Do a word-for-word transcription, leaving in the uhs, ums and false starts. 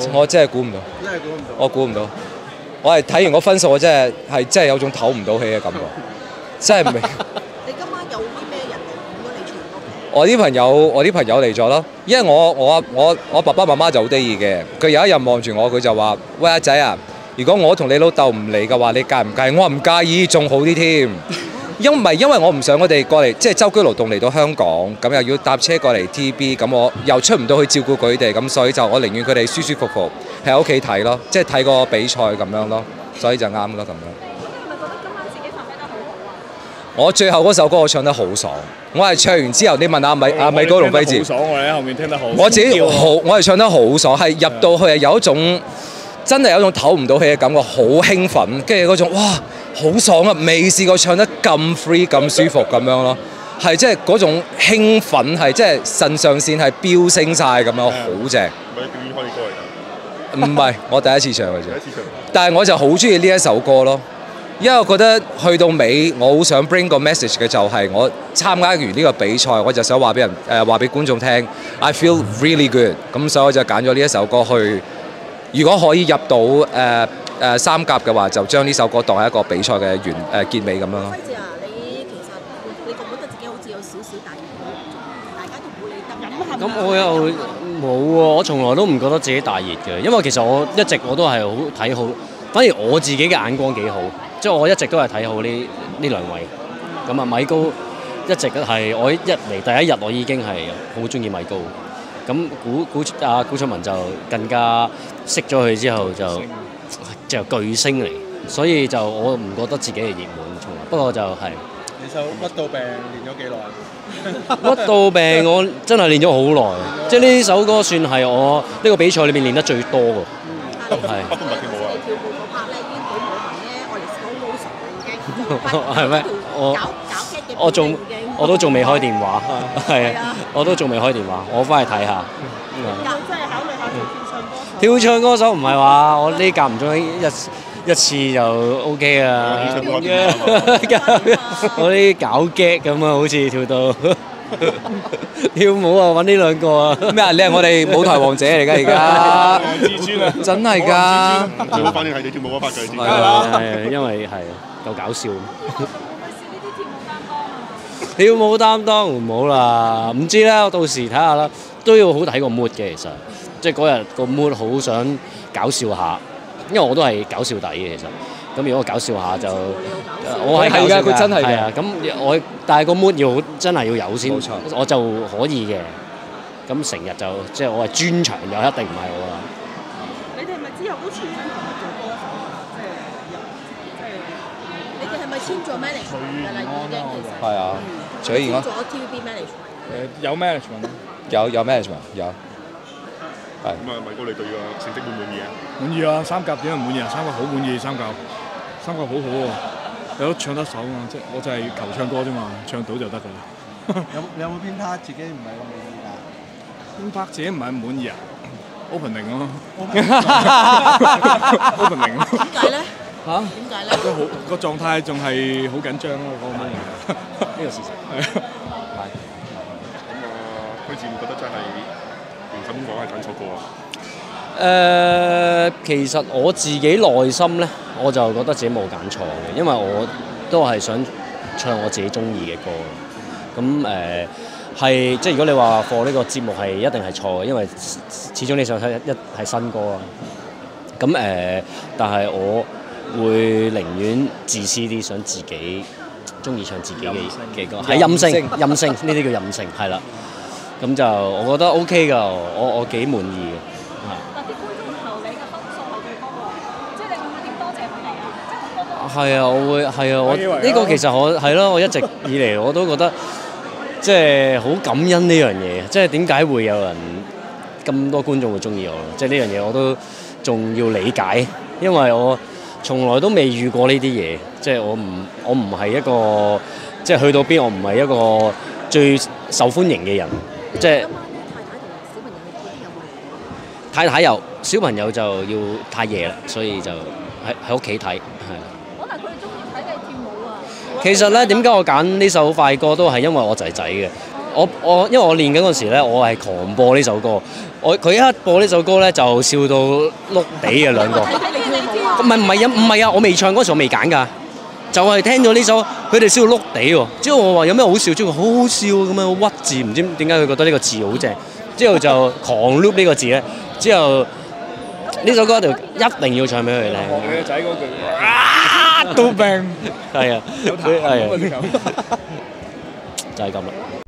我真係估唔到， 真係估唔到。 我估唔到。我係睇完個分數，我真係係真係有種唞唔到氣嘅感覺，真係唔明。 你今晚有啲咩人嚟捧咗你唱歌？ 我啲朋友，我啲朋友嚟咗咯，因為我我我我爸爸媽媽就好得意嘅，佢有一日望住我，佢就話：喂阿仔啊，如果我同你老豆唔嚟嘅話，你介唔介意？我話唔介意，仲好啲添。因唔係因為我唔想佢哋過嚟，即係舟車勞頓嚟到香港，咁又要搭車過嚟 T V B， 咁我又出唔到去照顧佢哋，咁所以就我寧願佢哋舒舒服服喺屋企睇咯，即係睇個比賽咁樣咯，所以就啱咯咁樣。 你係咪覺得今晚自己發揮得好好啊？ 我最後嗰首歌我唱得好爽，我係唱完之後，你問阿米阿米高龍輝志， 好爽我喺後面聽得好。 我自己好，我係唱得好爽，係入到去係有一種真係有一種唞唔到氣嘅感覺，好興奮，跟住嗰種哇好爽啊！未試過唱得咁 free 咁舒服咁樣咯，係即係嗰種興奮係即係腎上腺係飆升晒咁樣，好正。 唔係表演開啲歌嚟㗎？ 唔係，我第一次唱嘅啫。 第一次唱。 但係我就好中意呢一首歌咯，因為我覺得去到尾，我好想 bring 個 message 嘅就係我參加完呢個比賽，我就想話俾人誒話俾觀眾聽 ，I feel really good。咁所以我就揀咗呢一首歌去，如果可以入到誒誒、呃呃、三甲嘅話，就將呢首歌當係一個比賽嘅完誒、呃、結尾咁樣咯。 輝志啊，你其實你覺唔覺得自己好似有少少大熱嘅，大家都唔會理得。 咁我又冇喎，我從來都唔覺得自己大熱嘅，因為其實我一直我都係好睇好，反而我自己嘅眼光幾好，即係我一直都係睇好呢呢兩位。咁啊，米高一直係我一嚟第一日我已經係好中意米高。咁古古啊古卓文就更加識咗佢之後就就巨星嚟，所以就我唔覺得自己係熱門從來。不過就係、是。 你首屈到病練咗幾耐？ 屈到病我真係練咗好耐，即係呢首歌算係我呢個比賽裏面練得最多㗎。係。 北京跳舞啊！ 跳舞嗰 part 咧已經俾網民咧，我哋好老實已經。 係咩？我搞搞 get 嘅我仲我都仲未開電話，係啊，我都仲未開電話，我翻去睇下。 你真係考慮下做跳唱歌手？ 跳唱歌手唔係話我呢間唔中一一次就 O K 啊！我啲搞 get 咁啊，好似跳到跳舞啊，揾呢兩個啊！ 咩啊？你係我哋舞台王者嚟㗎而家， 至尊啊！ 真係㗎！ 最好反應係你跳舞嗰 part 嘅先。 係啊，係因為係夠搞笑。跳舞擔當唔好啦，唔知啦，我到時睇下啦，都要好睇個 mood 嘅其實，即係嗰日個 mood 好想搞笑下，因為我都係搞笑底嘅其實，咁如果我搞笑下就，我係係㗎，佢真係嘅，咁我但係個 mood 要真係要有先，我就可以嘅，咁成日就即係我係專長就一定唔係我啦。 你哋係咪之後都全身投入做歌手啊？即係即係你哋係咪簽咗 management 㗎啦？已經其實係啊，除咗而家簽咗 T V B management。 誒有 management 有有 management 有。係。 咁啊，米高你對個成績滿唔滿意啊？ 滿意啊！三甲點解唔滿意啊？三甲好滿意，三甲三甲好好喎，有唱得手啊！即係我就係求唱歌啫嘛，唱到就得㗎啦。 有有冇邊 part 自己唔係咁滿意㗎？ 邊 part 自己唔係咁滿意啊 ？opening 咯，opening 咯。 點解咧？ 嚇？ 點解咧？ 都好個狀態仲係好緊張咯，嗰個 moment。 呢個事實係啊。 咁啊，輝志會覺得真係評審講係揀錯歌啊？ 誒、呃，其實我自己內心咧，我就覺得自己冇揀錯嘅，因為我都係想唱我自己中意嘅歌。咁誒係即係如果你話課呢個節目係一定係錯嘅，因為始終你想睇一係新歌啊。咁誒、呃，但係我會寧願自私啲，想自己中意唱自己嘅嘅歌，係任性，任性呢啲叫任性，係啦。咁就我覺得 OK 㗎，我我幾滿意嘅。 但啲觀眾投你嘅分數係最高喎，即係你會唔會點多謝佢哋啊？ 係啊，我會係啊，我呢個其實我係咯，我一直以嚟我都覺得即係好感恩呢樣嘢，即係點解會有人咁多觀眾會中意我？即係呢樣嘢我都仲要理解，因為我從來都未遇過呢啲嘢，即係我唔我唔係一個即係去到邊我唔係一個最受歡迎嘅人，即係。太太有小朋友就要太夜啦，所以就喺喺屋企睇，係。 可能佢哋中意睇你跳舞啊。 其實咧，點解我揀呢首快歌都係因為我仔仔嘅， 我我因為我練緊嗰時咧，我係狂播呢首歌。我佢一播呢首歌咧，就笑到碌地嘅兩個。 睇睇你跳舞啊！ 唔係唔係啊，唔係啊，我未唱嗰時我未揀㗎，就係、是、聽咗呢首，佢哋笑到碌地喎。之後我話有咩好笑？之後好好笑咁樣屈字，唔知點解佢覺得呢個字好正。之後就狂 loop 呢個字咧。之後呢首歌就一定要唱俾佢哋聽。 你個仔嗰句啊都病， 係啊， 有彈係啊， 咁啊！ 就係咁啦。